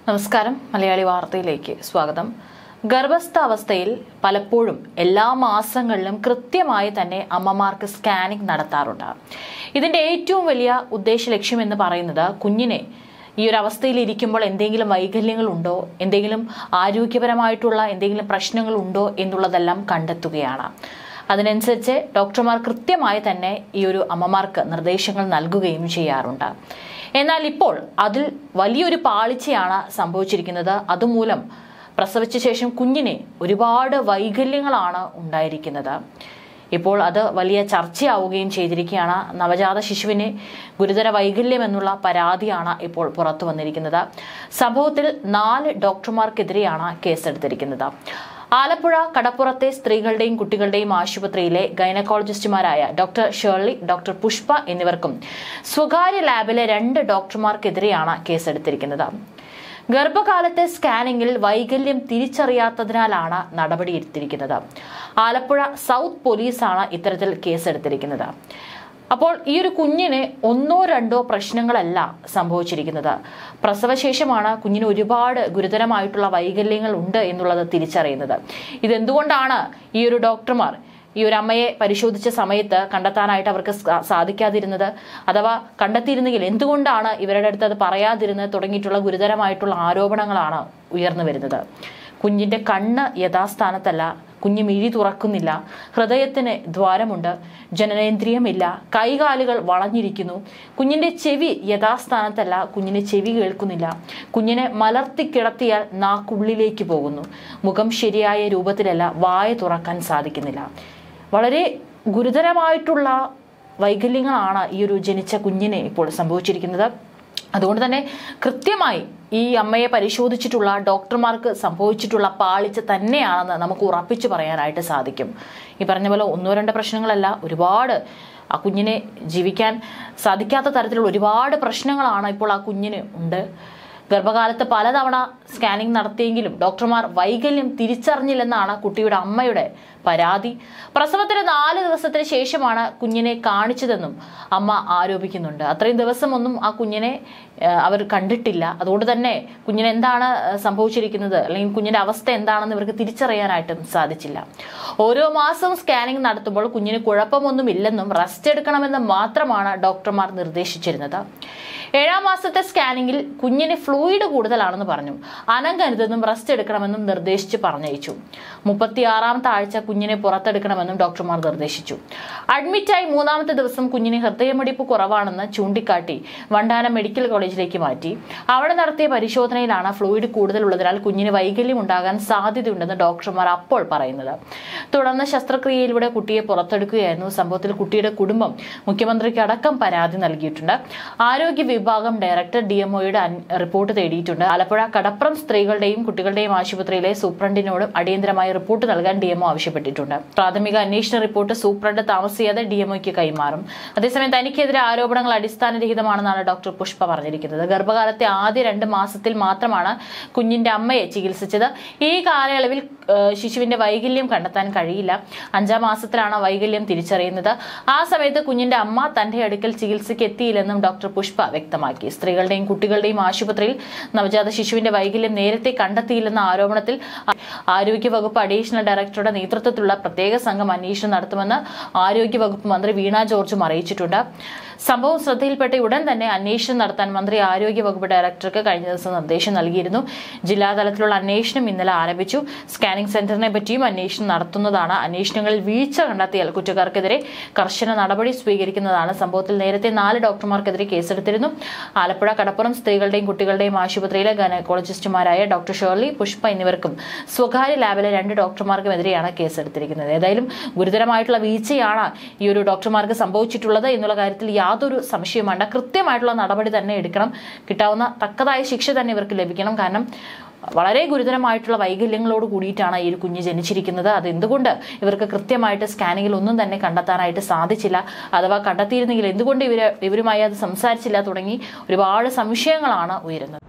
നമസ്കാരം മലയാളി വാർത്തയിലേക്ക് സ്വാഗതം. ഗർഭസ്ഥാവസ്ഥയിൽ പലപ്പോഴും എല്ലാ മാസങ്ങളിലും കൃത്യമായി തന്നെ അമ്മമാർക്ക് സ്കാനിംഗ് നടത്താറുണ്ട്. ഇതിന്റെ ഏറ്റവും വലിയ ഉദ്ദേശ ലക്ഷ്യം എന്ന് പറയുന്നത് കുഞ്ഞിനെ ഈ ഒരു അവസ്ഥയിൽ ഇരിക്കുമ്പോൾ എന്തെങ്കിലും വൈകല്യങ്ങൾ ഉണ്ടോ, എന്തെങ്കിലും ആരോഗ്യപരമായിട്ടുള്ള എന്തെങ്കിലും പ്രശ്നങ്ങൾ ഉണ്ടോ എന്നുള്ളതെല്ലാം കണ്ടെത്തുകയാണ്. അതിനനുസരിച്ച് ഡോക്ടർമാർ കൃത്യമായി തന്നെ ഈ ഒരു അമ്മമാർക്ക് നിർദ്ദേശങ്ങൾ നൽകുകയും ചെയ്യാറുണ്ട്. എന്നാൽ ഇപ്പോൾ അതിൽ വലിയൊരു പാളിച്ചയാണ് സംഭവിച്ചിരിക്കുന്നത്. അതുമൂലം പ്രസവിച്ച ശേഷം കുഞ്ഞിന് ഒരുപാട് വൈകല്യങ്ങളാണ് ഉണ്ടായിരിക്കുന്നത്. ഇപ്പോൾ അത് വലിയ ചർച്ചയാവുകയും ചെയ്തിരിക്കുകയാണ്. നവജാത ശിശുവിന് ഗുരുതര വൈകല്യം എന്നുള്ള പരാതിയാണ് ഇപ്പോൾ പുറത്തു വന്നിരിക്കുന്നത്. സംഭവത്തിൽ 4 ഡോക്ടർമാർക്കെതിരെയാണ് കേസെടുത്തിരിക്കുന്നത്. ആലപ്പുഴ കടപ്പുറത്തെ സ്ത്രീകളുടെയും കുട്ടികളുടെയും ആശുപത്രിയിലെ ഗൈനക്കോളജിസ്റ്റുമാരായ ഡോക്ടർ ഷേർലി, ഡോക്ടർ പുഷ്പ എന്നിവർക്കും സ്വകാര്യ ലാബിലെ 2 ഡോക്ടർമാർക്കെതിരെയാണ് കേസെടുത്തിരിക്കുന്നത്. ഗർഭകാലത്തെ സ്കാനിംഗിൽ വൈകല്യം തിരിച്ചറിയാത്തതിനാലാണ് നടപടിയെടുത്തിരിക്കുന്നത്. ആലപ്പുഴ സൗത്ത് പോലീസാണ് ഇത്തരത്തിൽ കേസെടുത്തിരിക്കുന്നത്. അപ്പോൾ ഈ ഒരു കുഞ്ഞിന് 1-2 പ്രശ്നങ്ങളല്ല സംഭവിച്ചിരിക്കുന്നത്. പ്രസവശേഷമാണ് കുഞ്ഞിന് ഒരുപാട് ഗുരുതരമായിട്ടുള്ള വൈകല്യങ്ങൾ ഉണ്ട് എന്നുള്ളത് തിരിച്ചറിയുന്നത്. ഇതെന്തുകൊണ്ടാണ് ഈ ഒരു ഡോക്ടർമാർ ഈ ഒരു അമ്മയെ പരിശോധിച്ച സമയത്ത് കണ്ടെത്താനായിട്ട് അവർക്ക് സാധിക്കാതിരുന്നത്, അഥവാ കണ്ടെത്തിയിരുന്നെങ്കിൽ എന്തുകൊണ്ടാണ് ഇവരുടെ അടുത്ത് അത് പറയാതിരുന്നത് തുടങ്ങിയിട്ടുള്ള ഗുരുതരമായിട്ടുള്ള ആരോപണങ്ങളാണ് ഉയർന്നു വരുന്നത്. കുഞ്ഞിന്റെ കണ്ണ് യഥാസ്ഥാനത്തല്ല, കുഞ്ഞ് മിഴി തുറക്കുന്നില്ല, ഹൃദയത്തിന് ദ്വാരമുണ്ട്, ജനനേന്ദ്രിയമില്ല, കൈകാലുകൾ വളഞ്ഞിരിക്കുന്നു, കുഞ്ഞിന്റെ ചെവി യഥാസ്ഥാനത്തല്ല, കുഞ്ഞിന് ചെവി കേൾക്കുന്നില്ല, കുഞ്ഞിനെ മലർത്തി കിടത്തിയാൽ നാക്കുള്ളിലേക്ക് പോകുന്നു, മുഖം ശരിയായ രൂപത്തിലല്ല, വായ തുറക്കാൻ സാധിക്കുന്നില്ല. വളരെ ഗുരുതരമായിട്ടുള്ള വൈകല്യങ്ങളാണ് ഈ ഒരു ജനിച്ച കുഞ്ഞിന് ഇപ്പോൾ സംഭവിച്ചിരിക്കുന്നത്. അതുകൊണ്ട് തന്നെ കൃത്യമായി ഈ അമ്മയെ പരിശോധിച്ചിട്ടുള്ള ഡോക്ടർമാർക്ക് സംഭവിച്ചിട്ടുള്ള പാളിച്ച തന്നെയാണെന്ന് നമുക്ക് ഉറപ്പിച്ചു പറയാനായിട്ട് സാധിക്കും. ഈ പറഞ്ഞ പോലെ 1-2 പ്രശ്നങ്ങളല്ല, ഒരുപാട് ആ കുഞ്ഞിനെ ജീവിക്കാൻ സാധിക്കാത്ത തരത്തിലുള്ള ഒരുപാട് പ്രശ്നങ്ങളാണ് ഇപ്പോൾ ആ കുഞ്ഞിന് ഉണ്ട്. ഗർഭകാലത്ത് പലതവണ സ്കാനിംഗ് നടത്തിയെങ്കിലും ഡോക്ടർമാർ വൈകല്യം തിരിച്ചറിഞ്ഞില്ലെന്നാണ് കുട്ടിയുടെ അമ്മയുടെ പരാതി. പ്രസവത്തിന് 4 ദിവസത്തിന് ശേഷമാണ് കുഞ്ഞിനെ കാണിച്ചതെന്നും അമ്മ ആരോപിക്കുന്നുണ്ട്. അത്രയും ദിവസമൊന്നും ആ കുഞ്ഞിനെ അവർ കണ്ടിട്ടില്ല. അതുകൊണ്ട് തന്നെ കുഞ്ഞിന് എന്താണ് സംഭവിച്ചിരിക്കുന്നത് അല്ലെങ്കിൽ കുഞ്ഞിന്റെ അവസ്ഥ എന്താണെന്ന് ഇവർക്ക് തിരിച്ചറിയാനായിട്ടും സാധിച്ചില്ല. ഓരോ മാസവും സ്കാനിംഗ് നടത്തുമ്പോൾ കുഞ്ഞിന് കുഴപ്പമൊന്നുമില്ലെന്നും റെസ്റ്റ് എടുക്കണമെന്നും മാത്രമാണ് ഡോക്ടർമാർ നിർദ്ദേശിച്ചിരുന്നത്. 7-ാം മാസത്തെ സ്കാനിംഗിൽ കുഞ്ഞിന് ഫ്ലൂയിഡ് കൂടുതലാണെന്ന് പറഞ്ഞു. അനങ്ങരുതെന്നും റെസ്റ്റ് എടുക്കണമെന്നും നിർദ്ദേശിച്ച് പറഞ്ഞയച്ചു. 36-ാമത്തെ ആഴ്ച കുഞ്ഞിനെ പുറത്തെടുക്കണമെന്നും ഡോക്ടർമാർ നിർദ്ദേശിച്ചു. അഡ്മിറ്റായി 3-ാമത്തെ ദിവസം കുഞ്ഞിന് ഹൃദയമിടിപ്പ് കുറവാണെന്ന് ചൂണ്ടിക്കാട്ടി വണ്ടാനം മെഡിക്കൽ കോളേജിലേക്ക് മാറ്റി. അവിടെ നടത്തിയ പരിശോധനയിലാണ് ഫ്ലൂയിഡ് കൂടുതലുള്ളതിനാൽ കുഞ്ഞിന് വൈകല്യം ഉണ്ടാകാൻ സാധ്യതയുണ്ടെന്ന് ഡോക്ടർമാർ അപ്പോൾ പറയുന്നത്. തുടർന്ന് ശസ്ത്രക്രിയയിലൂടെ കുട്ടിയെ പുറത്തെടുക്കുകയായിരുന്നു. സംഭവത്തിൽ കുട്ടിയുടെ കുടുംബം മുഖ്യമന്ത്രിക്ക് അടക്കം പരാതി നൽകിയിട്ടുണ്ട്. ആരോഗ്യ വിഭാഗം ഡയറക്ടർ DMOയുടെ റിപ്പോർട്ട് തേടിയിട്ടുണ്ട്. ആലപ്പുഴ കടപ്പുറം സ്ത്രീകളുടെയും കുട്ടികളുടെയും ആശുപത്രിയിലെ സൂപ്രണ്ടിനോടും അടിയന്തരമായി റിപ്പോർട്ട് നൽകാൻ DMO ആവശ്യപ്പെട്ടിട്ടുണ്ട്. പ്രാഥമിക അന്വേഷണ റിപ്പോർട്ട് സൂപ്രണ്ട് താമസിയാതെ DMOയ്ക്ക് കൈമാറും. അതേസമയം തനിക്കെതിരെ ആരോപണങ്ങൾ അടിസ്ഥാനരഹിതമാണെന്നാണ് ഡോക്ടർ പുഷ്പ പറഞ്ഞിരിക്കുന്നത്. ഗർഭകാലത്തെ ആദ്യ 2 മാസത്തിൽ മാത്രമാണ് കുഞ്ഞിന്റെ അമ്മയെ ചികിത്സിച്ചത്. ഈ കാലയളവിൽ ശിശുവിന്റെ വൈകല്യം കണ്ടെത്താൻ കഴിയില്ല. 5-ാം മാസത്തിലാണ് വൈകല്യം തിരിച്ചറിയുന്നത്. ആ സമയത്ത് കുഞ്ഞിന്റെ അമ്മ തന്റെ അടുക്കൽ ചികിത്സയ്ക്ക് എത്തിയില്ലെന്നും ഡോക്ടർ പുഷ്പ വ്യക്തമാക്കി. സ്ത്രീകളുടെയും കുട്ടികളുടെയും ആശുപത്രിയിൽ നവജാത ശിശുവിന്റെ വൈകല്യം നേരത്തെ കണ്ടെത്തിയില്ലെന്ന ആരോപണത്തിൽ ആരോഗ്യവകുപ്പ് അഡീഷണൽ ഡയറക്ടറുടെ നേതൃത്വത്തിലുള്ള പ്രത്യേക സംഘം അന്വേഷണം നടത്തുമെന്ന് ആരോഗ്യവകുപ്പ് മന്ത്രി വീണ ജോർജും അറിയിച്ചിട്ടുണ്ട്. സംഭവം ശ്രദ്ധയിൽപ്പെട്ട ഉടൻ തന്നെ അന്വേഷണം നടത്താൻ മന്ത്രി ആരോഗ്യവകുപ്പ് ഡയറക്ടർക്ക് കഴിഞ്ഞ ദിവസം നിർദ്ദേശം നൽകിയിരുന്നു. ജില്ലാതലത്തിലുള്ള അന്വേഷണം ഇന്നലെ ആരംഭിച്ചു. സ്കാനിംഗ് സെന്ററിനെ പറ്റിയും അന്വേഷണം നടത്തുന്നതാണ്. അന്വേഷണങ്ങളിൽ വീഴ്ച കണ്ടെത്തിയാൽ കുറ്റക്കാർക്കെതിരെ കർശന നടപടി സ്വീകരിക്കുന്നതാണ്. സംഭവത്തിൽ നേരത്തെ 4 ഡോക്ടർമാർക്കെതിരെ കേസെടുത്തിരുന്നു. ആലപ്പുഴ കടപ്പുറം സ്ത്രീകളുടെയും കുട്ടികളുടെയും ആശുപത്രിയിലെ ഗൈനക്കോളജിസ്റ്റുമാരായ ഡോക്ടർ ഷേർലി, പുഷ്പ എന്നിവർക്കും സ്വകാര്യ ലാബിലെ 2 ഡോക്ടർമാർക്കുമെതിരെയാണ് കേസെടുത്തിരിക്കുന്നത്. ഏതായാലും ഗുരുതരമായിട്ടുള്ള വീഴ്ചയാണ് ഈ ഒരു ഡോക്ടർമാർക്ക് സംഭവിച്ചിട്ടുള്ളത് എന്നുള്ള കാര്യത്തിൽ യാതൊരു സംശയവും വേണ്ട. കൃത്യമായിട്ടുള്ള നടപടി തന്നെ എടുക്കണം. കിട്ടാവുന്ന തക്കതായ ശിക്ഷ തന്നെ ഇവർക്ക് ലഭിക്കണം. കാരണം വളരെ ഗുരുതരമായിട്ടുള്ള വൈകല്യങ്ങളോട് കൂടിയിട്ടാണ് ഈ ഒരു കുഞ്ഞ് ജനിച്ചിരിക്കുന്നത്. അതെന്തുകൊണ്ട് ഇവർക്ക് കൃത്യമായിട്ട് സ്കാനിങ്ങിൽ ഒന്നും തന്നെ കണ്ടെത്താനായിട്ട് സാധിച്ചില്ല, അഥവാ കണ്ടെത്തിയിരുന്നെങ്കിൽ എന്തുകൊണ്ട് ഇവരുമായി അത് സംസാരിച്ചില്ല തുടങ്ങി ഒരുപാട് സംശയങ്ങളാണ് ഉയരുന്നത്.